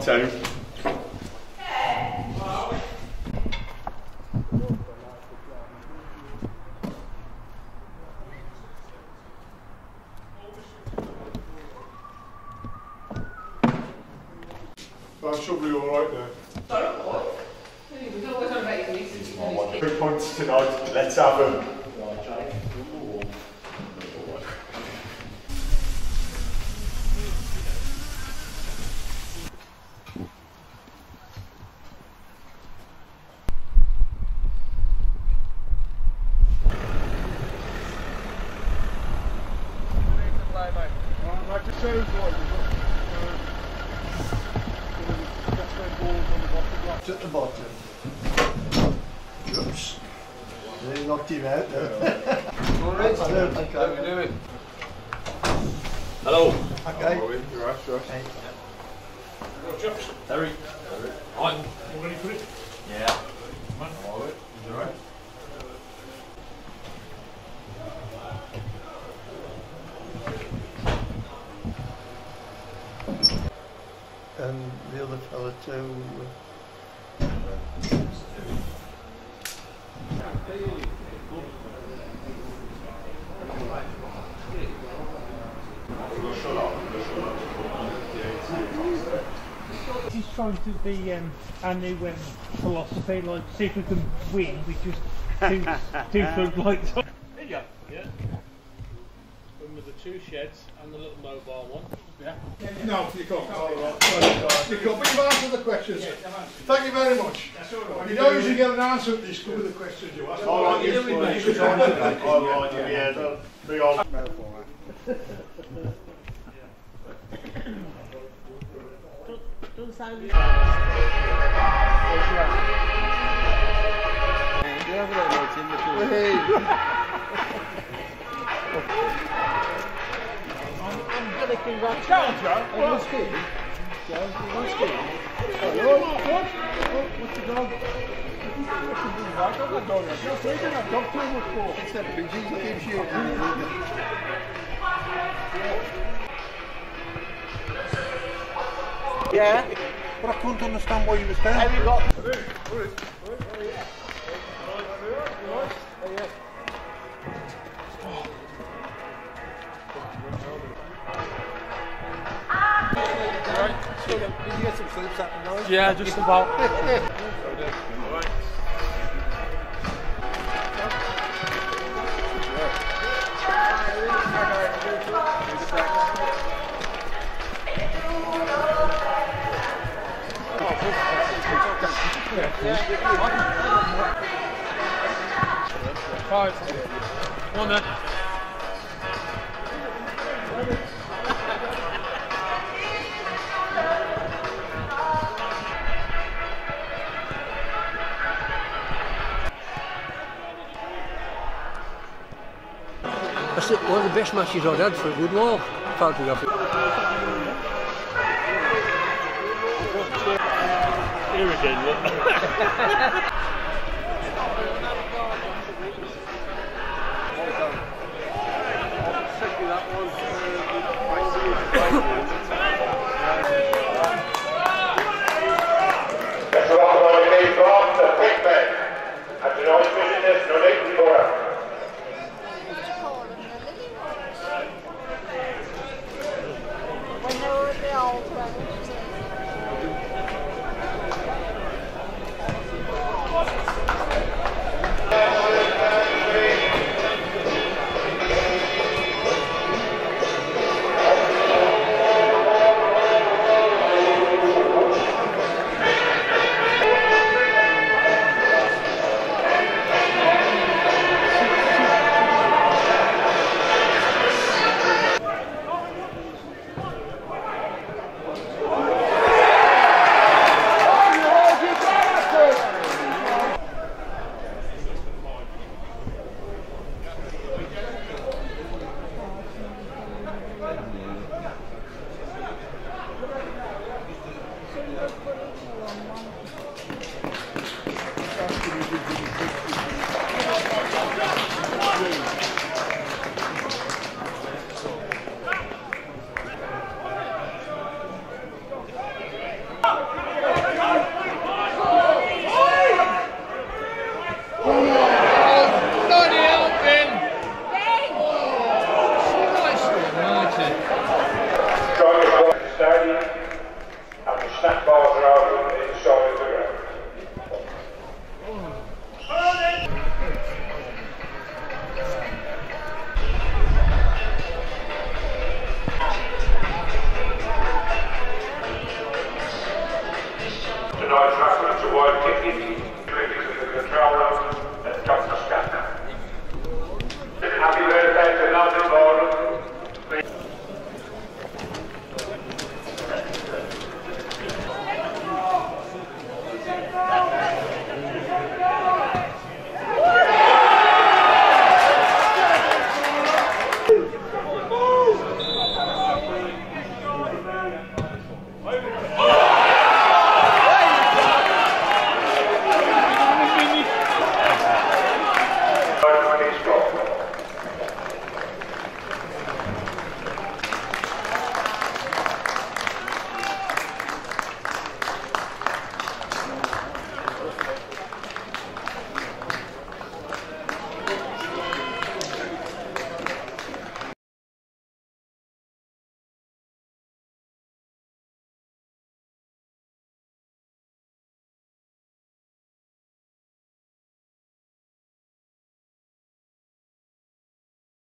two. That should be alright there. 2 points tonight, let's have them. At the bottom. Oops. They knocked him out there. Alright, okay. How are we doing? Hello. Okay. You're right, sure. Hey. Terry. Hi. You ready for it? Yeah. Alright. You alright? And the other fella too. He's trying to be our new philosophy, like see if we can win with just two floodlights on. There you go. Yeah. One with the 2 sheds and the little mobile one. Yeah. No, you can't. You can't. But you've answered the questions. Thank you very much. You don't usually get an answer at these. Come with the questions you ask. All right, you should answer. All right, yeah. Be on. Don't sound. Do you have a little note in the I'm gonna congratulate Joe. What's skiing? Joe, what's skiing? Hello, what? What's the dog? What's the big dog? I've got dog. I've not taken that dog too much for. It's that big cheese that keeps shooting. Yeah, but I couldn't understand why you was there. Have you got? Did you get some sleep Saturday night? Yeah, just about. Five. One then. That's one of the best matches I've had for a good while. Photography. Here again, look.